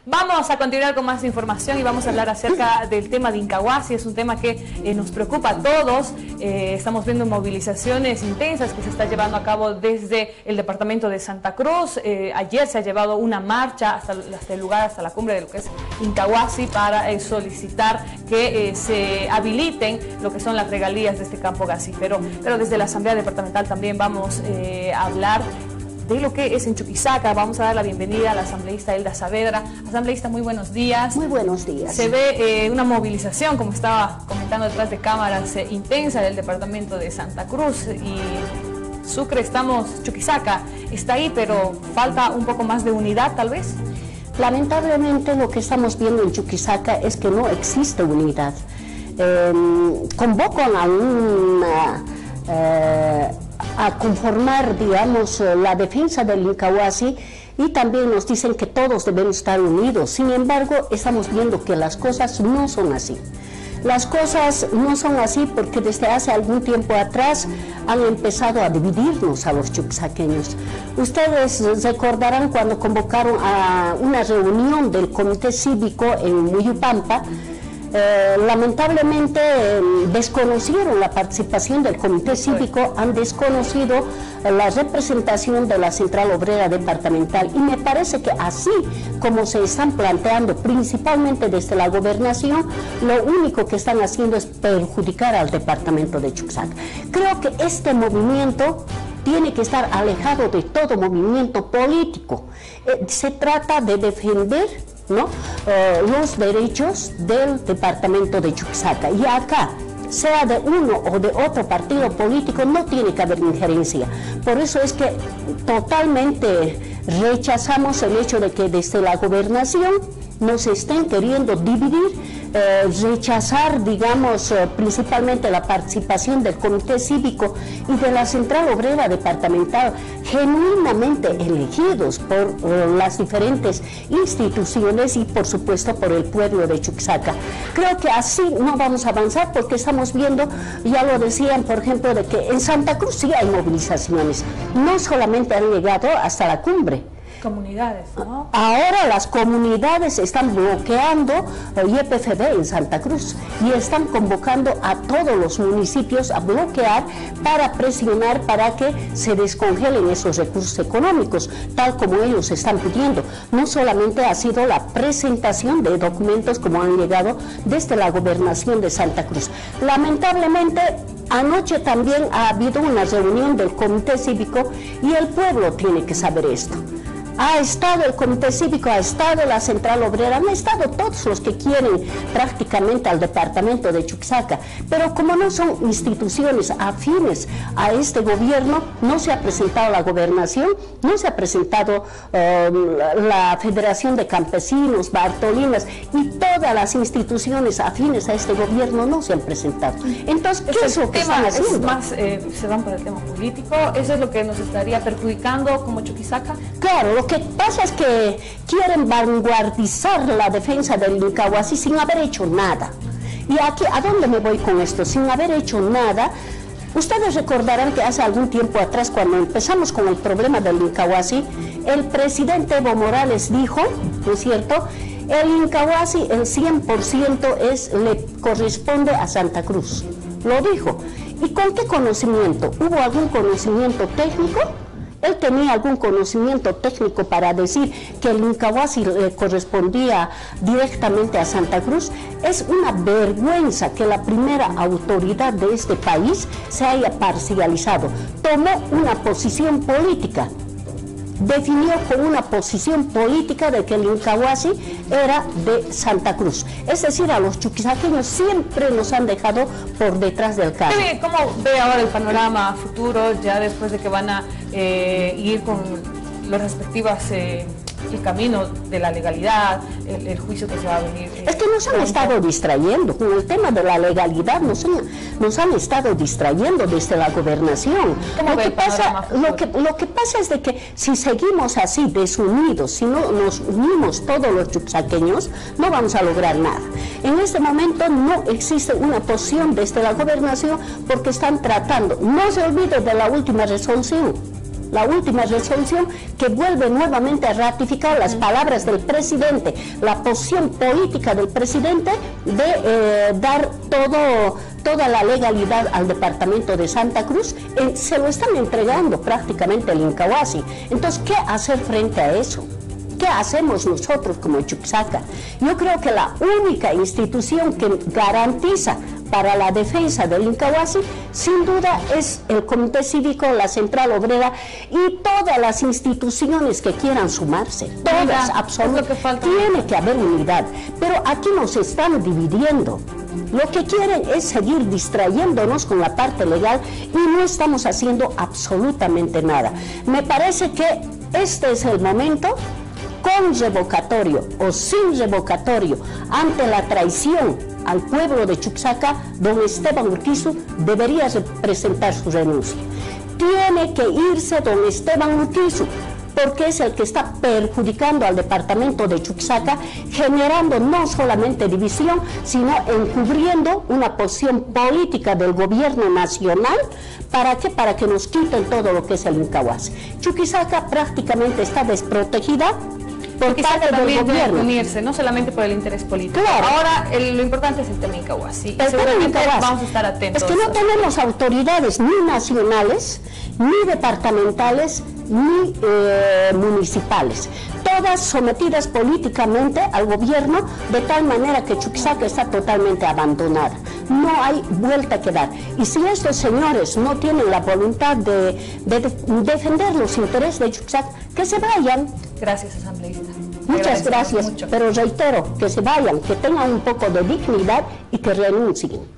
Vamos a continuar con más información y vamos a hablar acerca del tema de Incahuasi. Es un tema que nos preocupa a todos. Estamos viendo movilizaciones intensas que se está llevando a cabo desde el departamento de Santa Cruz. Ayer se ha llevado una marcha hasta el lugar, hasta la cumbre de lo que es Incahuasi, para solicitar que se habiliten lo que son las regalías de este campo gasífero. Pero desde la Asamblea Departamental también vamos a hablar de lo que es en Chuquisaca. Vamos a dar la bienvenida a la asambleísta Elda Saavedra. Asambleísta, muy buenos días. Muy buenos días. Se ve una movilización, como estaba comentando detrás de cámaras, intensa del departamento de Santa Cruz y Sucre. Chuquisaca está ahí, pero falta un poco más de unidad, tal vez. Lamentablemente lo que estamos viendo en Chuquisaca es que no existe unidad. Convocan a conformar, digamos, la defensa del Incahuasi, y también nos dicen que todos debemos estar unidos. Sin embargo, estamos viendo que las cosas no son así. Las cosas no son así porque desde hace algún tiempo atrás han empezado a dividirnos a los chuquisaqueños. Ustedes recordarán cuando convocaron a una reunión del Comité Cívico en Muyupampa. Lamentablemente desconocieron la participación del Comité Cívico, han desconocido la representación de la Central Obrera Departamental, y me parece que así como se están planteando principalmente desde la gobernación, lo único que están haciendo es perjudicar al departamento de Chuquisaca. Creo que este movimiento tiene que estar alejado de todo movimiento político. Se trata de defender los derechos del departamento de Chuquisaca, y acá, sea de uno o de otro partido político, no tiene que haber injerencia. Por eso es que totalmente rechazamos el hecho de que desde la gobernación nos estén queriendo dividir, rechazar, digamos, principalmente la participación del Comité Cívico y de la Central Obrera Departamental, genuinamente elegidos por las diferentes instituciones y por supuesto por el pueblo de Chuquisaca. Creo que así no vamos a avanzar, porque estamos viendo, ya lo decían, por ejemplo, de que en Santa Cruz sí hay movilizaciones, no solamente han llegado hasta la cumbre. Comunidades, ¿no? Ahora las comunidades están bloqueando el YPFB en Santa Cruz y están convocando a todos los municipios a bloquear para presionar para que se descongelen esos recursos económicos, tal como ellos están pidiendo. No solamente ha sido la presentación de documentos como han llegado desde la gobernación de Santa Cruz. Lamentablemente, anoche también ha habido una reunión del Comité Cívico y el pueblo tiene que saber esto. Ha estado el Comité Cívico, ha estado la Central Obrera, han estado todos los que quieren prácticamente al departamento de Chuquisaca, pero como no son instituciones afines a este gobierno, no se ha presentado la gobernación, no se ha presentado la Federación de Campesinos, Bartolinas, y todas las instituciones afines a este gobierno no se han presentado. Entonces, ¿qué es lo que están haciendo? Se van por el tema político. ¿Eso es lo que nos estaría perjudicando como Chuquisaca? Claro, lo que pasa es que quieren vanguardizar la defensa del Incahuasi sin haber hecho nada. Y aquí, ¿a dónde me voy con esto? Sin haber hecho nada. Ustedes recordarán que hace algún tiempo atrás, cuando empezamos con el problema del Incahuasi, el presidente Evo Morales dijo, ¿no es cierto?, el Incahuasi, el 100% le corresponde a Santa Cruz. Lo dijo. ¿Y con qué conocimiento? ¿Hubo algún conocimiento técnico? ¿Él tenía algún conocimiento técnico para decir que el Incahuasi le correspondía directamente a Santa Cruz? Es una vergüenza que la primera autoridad de este país se haya parcializado. Tomó una posición política, definió con una posición política de que el Incahuasi era de Santa Cruz. Es decir, a los chuquisaqueños siempre nos han dejado por detrás del carro. ¿Cómo ve ahora el panorama futuro, ya después de que van a ir con las respectivas, el camino de la legalidad, el juicio que se va a venir? Es que nos han estado distrayendo con el tema de la legalidad, nos han estado distrayendo desde la gobernación. Lo que pasa es de que si seguimos así desunidos, si no nos unimos todos los chuquisaqueños, no vamos a lograr nada. En este momento no existe una posición desde la gobernación porque están tratando, no se olvide de la última resolución. la última resolución que vuelve nuevamente a ratificar las palabras del presidente, la posición política del presidente de dar toda la legalidad al departamento de Santa Cruz. Se lo están entregando prácticamente el Incahuasi. Entonces, ¿qué hacer frente a eso? ¿Qué hacemos nosotros como Chuquisaca? Yo creo que la única institución que garantiza para la defensa del Incahuasi, sin duda, es el Comité Cívico, la Central Obrera y todas las instituciones que quieran sumarse. Todas, absolutamente. Tiene que haber unidad. Pero aquí nos están dividiendo. Lo que quieren es seguir distrayéndonos con la parte legal y no estamos haciendo absolutamente nada. Me parece que este es el momento, con revocatorio o sin revocatorio, ante la traición al pueblo de Chuquisaca, don Esteban Urquizu debería presentar su renuncia. Tiene que irse don Esteban Urquizu, porque es el que está perjudicando al departamento de Chuquisaca, generando no solamente división, sino encubriendo una posición política del gobierno nacional. ¿Para qué? Para que nos quiten todo lo que es el Incahuasi. Chuquisaca prácticamente está desprotegida por parte del gobierno. Unirse, no solamente por el interés político. Claro. Ahora, lo importante es el tema Incahuasi. Seguramente vamos a estar atentos. Es que no tenemos autoridades ni nacionales, ni departamentales, ni municipales. Todas sometidas políticamente al gobierno, de tal manera que Chuquisaca está totalmente abandonada. No hay vuelta que dar. Y si estos señores no tienen la voluntad de defender los intereses de Chuquisaca, que se vayan. Gracias, asambleísta. Muchas gracias, pero reitero, que se vayan, que tengan un poco de dignidad y que renuncien.